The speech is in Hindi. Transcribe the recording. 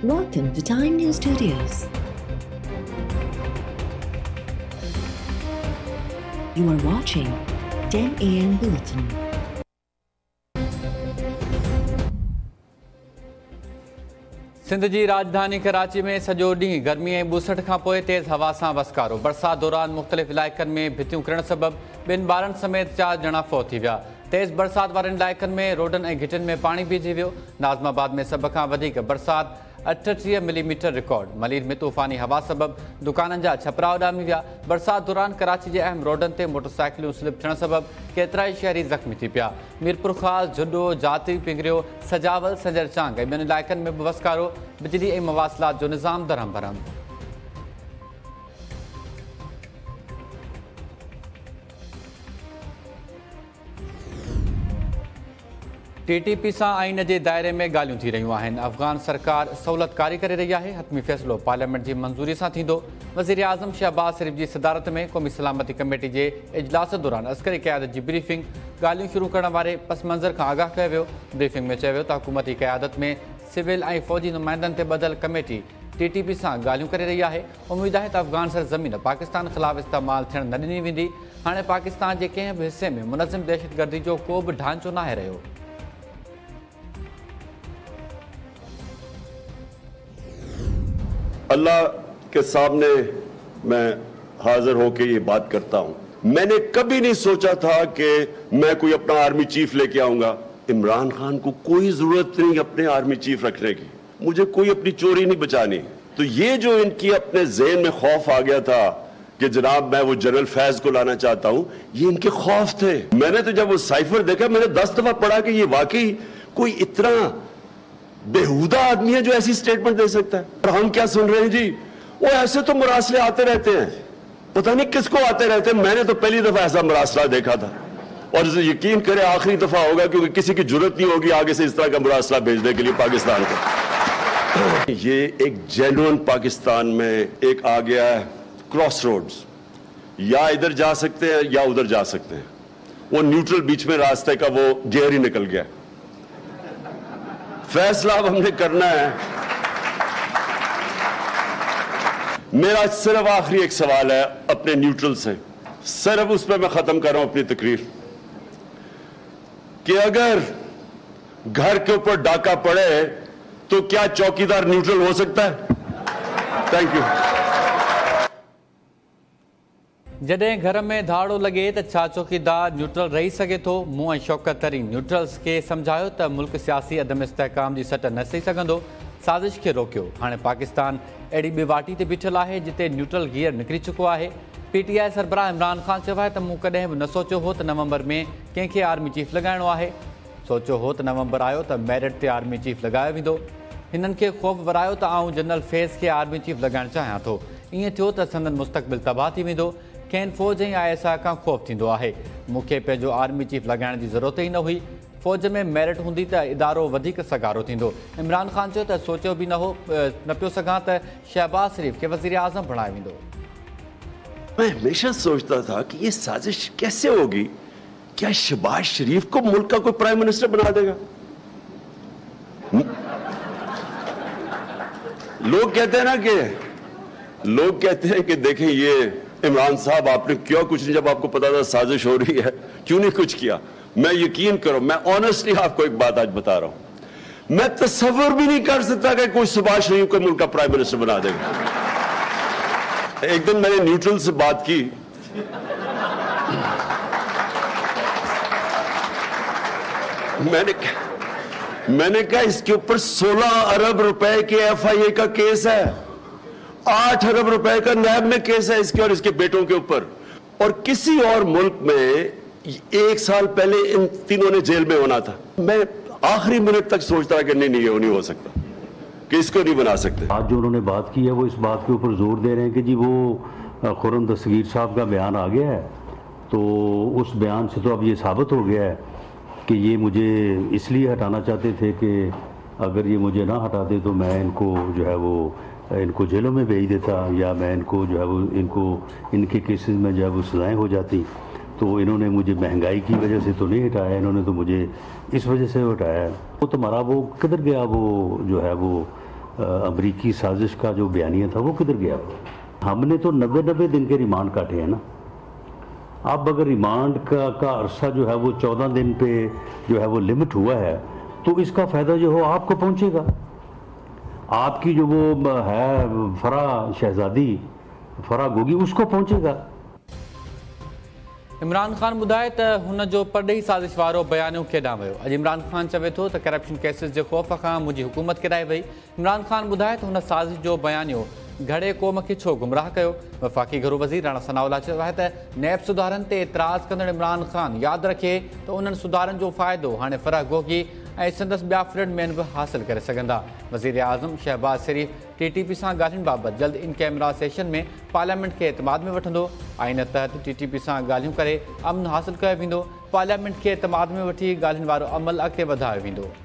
Welcome to Time News Studios. You are watching 10 AM Bulletin. Sindh जी राजधानी कराची में सॼो ॾींहुं गर्मी ऐं ॿुसट खां पोइ तेज़ हवा सां वसकारो। बरसात दौरान मुख़्तलिफ़ इलाइक़नि में भितियूं किरण सबबि ॿिनि ॿारनि समेत 4 ॼणा फ़ौत थी विया। तेज़ बरसात वारनि इलाइक़नि में रोडनि ऐं घिटियुनि में पाणी बीहजी वियो। नाज़माबाद में सभ खां वधीक बरसात 38 मिलीमीटर रिकॉर्ड। मलीर में तूफ़ानी हवा सबबि दुकाननि जा छपरा उॾामी विया। बरसात दौरान कराची जे अहम रोडनि ते मोटरसाइकिलूं स्लिप थियण सबबि केतिरा ई शहरी ज़ख़्मी थी पिया। मीरपुर ख़ास, जुडो, जाती, पिंगरियो, सजावल, सजर चांग ऐं ॿियनि इलाइक़नि में बि वसकारो। बिजली ऐं मवासिलात जो निज़ाम दरहम भरम। TTP सां आइन जे दायरे में ॻाल्हियूं थी रहियूं आहिनि। अफ़गान सरकार सहूलतकारी करे रही आहे। हतमी फ़ैसिलो पार्लियामेंट जी मंज़ूरी सां थींदो। वज़ीर आज़म शहबाज़ शरीफ़ जी सदारत में क़ौमी सलामती कमेटी जे इजलास दौरान अस्करी क़यादत जी ब्रीफिंग ॻाल्हियूं शुरू करण वारे पस मंज़र खां आगाह कयो वियो। ब्रीफिंग में चयो वियो त हुकूमती क़यादत में सिविल ऐं फ़ौजी नुमाइंदनि ते ॿधल कमेटी TTP सां ॻाल्हियूं करे रही आहे। उमेद आहे त अफ़गान सरज़मीन पाकिस्तान ख़िलाफ़ इस्तेमालु थियण न ॾिनी वेंदी। हाणे पाकिस्तान जे कंहिं बि हिसे में मुनज़िम दहशतगर्दी जो को बि ढांचो नाहे रहियो। अल्लाह के सामने मैं हाजिर होकर ये बात करता हूं। मैंने कभी नहीं सोचा था कि मैं कोई अपना आर्मी चीफ लेके आऊंगा। इमरान खान को कोई जरूरत नहीं अपने आर्मी चीफ रखने की। मुझे कोई अपनी चोरी नहीं बचानी। तो ये जो इनकी अपने ज़हन में खौफ आ गया था कि जनाब मैं वो जनरल फैज को लाना चाहता हूं, ये इनके खौफ थे। मैंने तो जब वो साइफर देखा मैंने 10 दफा पढ़ा कि ये वाकई कोई इतना बेहुदा आदमी है जो ऐसी स्टेटमेंट दे सकता है। और हम क्या सुन रहे हैं जी, वो ऐसे तो मुरासले आते रहते हैं, पता नहीं किसको आते रहते हैं। मैंने तो पहली दफा ऐसा मुरासला देखा था और यकीन करें आखिरी दफा होगा क्योंकि किसी की जरूरत नहीं होगी आगे से इस तरह का मुरासला भेजने के लिए पाकिस्तान को। ये एक जेन्युइन पाकिस्तान में एक आ गया है क्रॉस रोड्स, या इधर जा सकते हैं या उधर जा सकते हैं। वो न्यूट्रल बीच में रास्ते का वो गियर ही निकल गया। फैसला अब हमने करना है। मेरा सिर्फ आखिरी एक सवाल है अपने न्यूट्रल से, सिर्फ उस पर मैं खत्म कर रहा हूं अपनी तकरीर, कि अगर घर के ऊपर डाका पड़े तो क्या चौकीदार न्यूट्रल हो सकता है? Thank you. जॾहिं घर में धाड़ो लॻे त छा चौकीदार न्यूट्रल रही सघे थो? मूं ऐं शौकत तरीन न्यूट्रल्स खे सम्झायो त मुल्क सियासी अदम इस्तेहकाम जी सट न सही सघंदो, साज़िश खे रोकियो। हाणे पाकिस्तान अहिड़ी ॿिवाटी ते बीठल आहे जिते न्यूट्रल गियर निकिरी चुको आहे। PTI सरबराह इमरान ख़ान चयो आहे त मूं कॾहिं बि न सोचियो हो त नवंबर में कंहिंखे आर्मी चीफ लॻाइणो आहे। सोचियो हो त नवंबर आयो त मेरिट ते आर्मी चीफ लॻायो वेंदो। हिननि खे ख़ौफ़ वरायो त आउं जनरल फैज़ खे आर्मी चीफ लॻाइणु चाहियां थो। ईअं थियो त संदन मुस्तक़बिल तबाह थी वेंदो। खेनि फ़ौज ऐं ISI खां ख़ौफ़ थींदो आहे। मूंखे पंहिंजो आर्मी चीफ लॻाइण जी ज़रूरत ई न हुई। फ़ौज में मेरिट हूंदी त इदारो वधीक सगारो थींदो। इमरान ख़ान चयो त सोचियो बि न पियो सघां त शहबाज शरीफ़ खे वज़ीर आज़म बणायो वेंदो। मैं हमेशा सोचता था कि ये साजिश कैसे होगी? क्या शहबाज शरीफ को मुल्क का कोई प्राइम मिनिस्टर बना देगा? लोग कहते हैं कि देखें ये इमरान साहब आपने क्यों कुछ नहीं, जब आपको पता था साजिश हो रही है क्यों नहीं कुछ किया? मैं यकीन करो, मैं ऑनेस्टली आपको एक बात आज बता रहा हूं, मैं तस्वर भी नहीं कर सकता कि कोई शहबाज शरीफ को मुल्क का प्राइम मिनिस्टर बना देगा। एक दिन मैंने न्यूट्रल से बात की, मैंने कहा इसके ऊपर 16 अरब रुपए के FIA का केस है, 8 अरब रुपए का नैब में केस है इसके और इसके बेटों के ऊपर। और किसी और मुल्क में 1 साल पहले इन तीनों ने जेल में होना था। मैं आखिरी मिनट तक सोचता था कि नहीं ये नहीं हो सकता, कि इसको नहीं बना सकते। आज जो उन्होंने बात की है वो इस बात के ऊपर जोर दे रहे हैं कि जी वो खुर्रम दस्तगीर साहब का बयान आ गया है, तो उस बयान से तो अब ये साबित हो गया है कि ये मुझे इसलिए हटाना चाहते थे कि अगर ये मुझे ना हटाते तो मैं इनको जो है वो इनको जेलों में भेज देता, या मैं इनको जो है वो इनके केसेस में जो है वो सजाएँ हो जाती। तो इन्होंने मुझे महंगाई की वजह से तो नहीं हटाया, इन्होंने तो मुझे इस वजह से हटाया। वो तुम्हारा वो किधर गया, वो जो है वो अमरीकी साजिश का जो बयानिया था वो किधर गया? हमने तो 90 दिन के रिमांड काटे हैं ना। अब अगर रिमांड का अरसा जो है वो 14 दिन पे जो है वो लिमिट हुआ है, तो इसका फ़ायदा जो हो आपको पहुंचेगा। आपकी जो वो है शहजादी फराह गोगी, उसको पहुंचेगा। इमरान खान ॿुधाए त हुन जो परॾेही साज़िश वारो बयानियो केॾांहुं वियो। अॼु इमरान खान चवे थो त करप्शन केसिस जे ख़ौफ़ खां मुंहिंजी हुकूमत किराए वई। इमरान खान ॿुधाए त हुन साज़िश जो बयानियो घणे क़ौम खे छो गुमराह कयो। वफ़ाक़ी घरू वज़ीर राणा सनाउल्लाह चयो आहे त नैब सुधारनि ते एतिराज़ कंदड़ इमरान खान यादि रखे त उन्हनि सुधारनि जो फ़ाइदो हाणे फराह गोगी ऐं संदसि ॿिया फ्रेंडमैन बि हासिल करे सघंदा। वज़ीर आज़म शहबाज शरीफ़ TTP सां ॻाल्हियुनि बाबति जल्द इन कैमरा सेशन में पार्लियामेंट खे एतमाद में वठंदो। आइन तहत TTP सां ॻाल्हियूं करे अमन हासिल कयो वेंदो। पार्लियामेंट खे एतमाद में वठी ॻाल्हियुनि वारो अमल अॻिते वधायो वेंदो।